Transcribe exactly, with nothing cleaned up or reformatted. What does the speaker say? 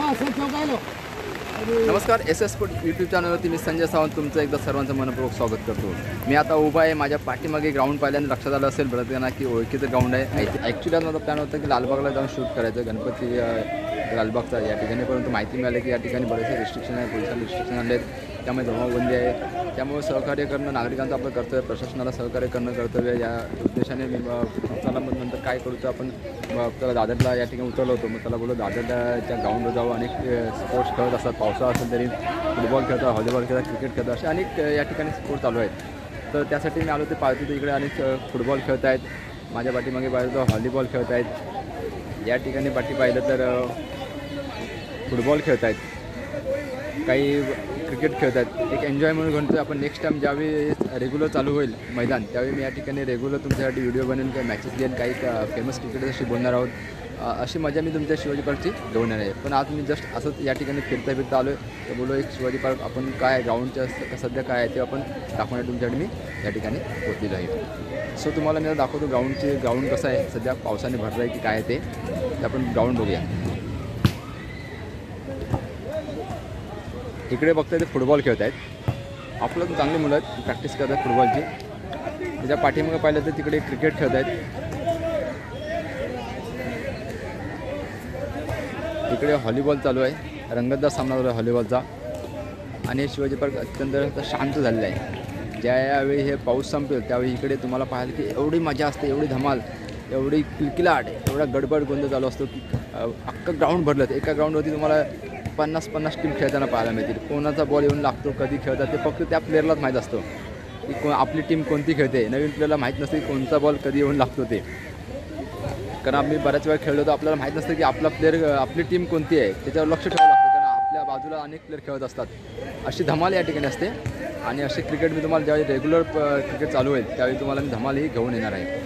नमस्कार, S S sport YouTube चॅनलवरती मी संजय सावंत तुमचं एकदा सर्वांचं मनपूर्वक स्वागत करतो। मी आता उभा आहे, माझ्या पाठीमागे ग्राउंड पाहिल्यानं लक्षात आलं असेल बऱ्याचजणांना की ओळखीचं ग्राउंड आहे। ॲक्च्युली माझा प्लॅन होता की लालबागला जाऊन शूट करायचं, गणपती लालबागचा या ठिकाणी, परंतु माहिती मिळाली की या ठिकाणी बरेचसे रिस्ट्रिक्शन आहे, पोलिसांनी रिस्ट्रिक्शन आणले आहेत, त्यामुळे जमावबंदी आहे। त्यामुळे सहकार्य करणं नागरिकांचं आपलं कर्तव्य, प्रशासनाला सहकार्य करणं कर्तव्य, या उद्देशाने मी चला मग नंतर काय करू तर आपण त्याला दादरला या ठिकाणी उतरलो होतो। मग त्याला बोललो दादरच्या ग्राउंडवर जाऊ, अनेक स्पोर्ट्स खेळत असतात, पावसाळा असेल तरी फुटबॉल खेळतात, व्हॉलीबॉल खेळतात, क्रिकेट खेळतात, असे अनेक या ठिकाणी स्पोर्ट चालू आहेत। तर त्यासाठी मी आलो ते पाहतो, इकडे अनेक फुटबॉल खेळत आहेत, माझ्या पाठीमागे पाहिलं तर व्हॉलीबॉल खेळत आहेत, या ठिकाणी पाठी पाहिलं तर फुटबॉल खेळत आहेत, काही क्रिकेट खेळत आहेत। एक एन्जॉय म्हणून म्हणतो आपण, नेक्स्ट टाईम ज्यावेळी रेग्युलर चालू होईल मैदान त्यावेळी मी या ठिकाणी रेग्युलर तुमच्यासाठी व्हिडिओ बनवून काही मॅचेस घेऊन काही फेमस क्रिकेटर्सशी बोलणार आहोत, अशी मजा मी तुमच्या शिवाजी पार्कची घेऊन येणार आहे। पण आज मी जस्ट असंच या ठिकाणी फिरता फिरता आलो आहे, तर बोलो एक शिवाजी पार्क आपण काय ग्राउंडच्या सध्या काय आहे ते आपण दाखवण्यासाठी तुमच्यासाठी मी या ठिकाणी पोचलेलो आहे। सो तुम्हाला मी दाखवतो ग्राउंडचे ग्राउंड कसं आहे, सध्या पावसाने भरलं आहे की काय आहे ते आपण ग्राउंड बघूया। इकडे बघताय ते फुटबॉल खेळत आहेत, आपलं तर चांगली मुलं आहेत, प्रॅक्टिस करतात फुटबॉलची। त्याच्या पाठीमागे पाहिलं तर तिकडे क्रिकेट खेळत आहेत, इकडे व्हॉलीबॉल चालू आहे, रंगतदार सामना चालू आहे व्हॉलीबॉलचा। आणि शिवाजी पार्क अत्यंत शांत झालेलं आहे। ज्यावेळी हे पाऊस संपेल त्यावेळी इकडे तुम्हाला पाहायला की एवढी मजा असते, एवढी धमाल, एवढी किलकिलाट, एवढा गडबड गोंधळ चालू असतो की अख्खं ग्राउंड भरलं। एका ग्राउंडवरती तुम्हाला पन्नास पन्नास टीम खेळताना पाहायला मिळतील। कोणाचा बॉल येऊन लागतो, कधी खेळतात ते फक्त त्या प्लेअरलाच माहीत असतं की को आपली टीम कोणती खेळते। नवीन प्लेअरला माहीत नसते की कोणता बॉल कधी येऊन लागतो ते, कारण आम्ही बऱ्याच वेळा खेळलो तर आपल्याला माहीत नसतं की आपला प्लेअर आपली टीम कोणती आहे, त्याच्यावर लक्ष ठेवावं लागतं, कारण आपल्या बाजूला अनेक प्लेअर खेळत असतात। अशी धमाल या ठिकाणी असते। आणि असे क्रिकेट मी तुम्हाला ज्यावेळी रेग्युलर क्रिकेट चालू होईल त्यावेळी तुम्हाला मी धमाल ही घेऊन येणार आहे।